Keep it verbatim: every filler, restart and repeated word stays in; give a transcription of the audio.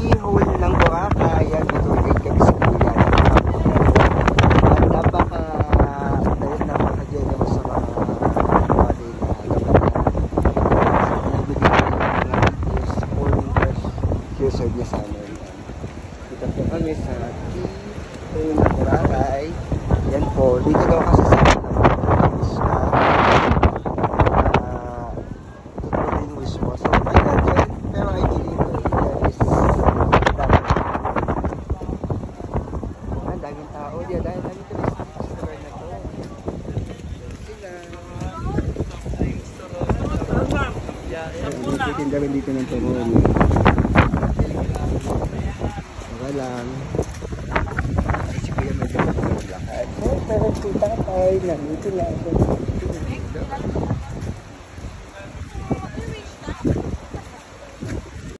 Keyhole ng Boracay. Yan, dito ulit kami sa kuya. At napaka, dahil napaka-generous sa mga body na nagbibigay ng mga videos sa pouring fresh user niya sa amin. Dito po kami sa Keyhole ng Boracay. Yan po, dito daw kasi sa amin na is na totoo din wish mo. So, may na-join, pero I believe there is ang daming tao diyan dahil namin ito is customer na to. Sila nagtitinda rin dito ng turon. Baka lang si Kuya medyo lakad. Pero si tatay nandito na ako.